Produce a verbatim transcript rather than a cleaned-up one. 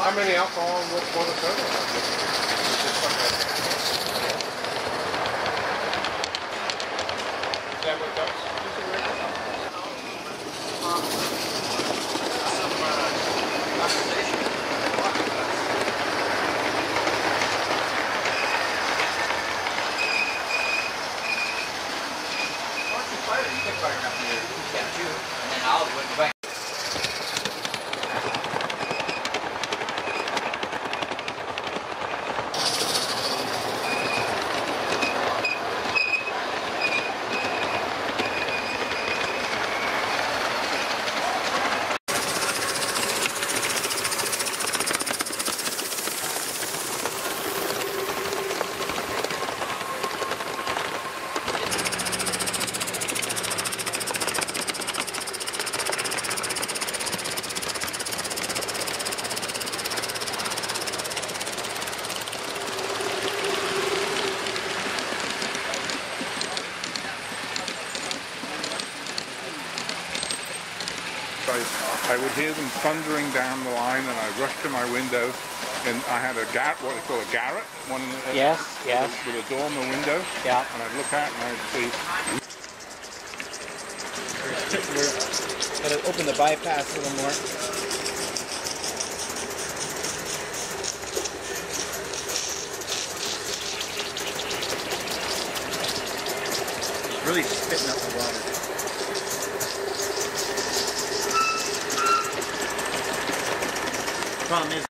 How many alcohol and what for the soda? Is that what that's? I would hear them thundering down the line, and I'd rush to my window, and I had a garret, what they call a garret, one uh, yes, yes, with a door in the window. Yeah. And I'd look out and I'd see. We're going to open the bypass a little more. It's really spitting up the water. The problem is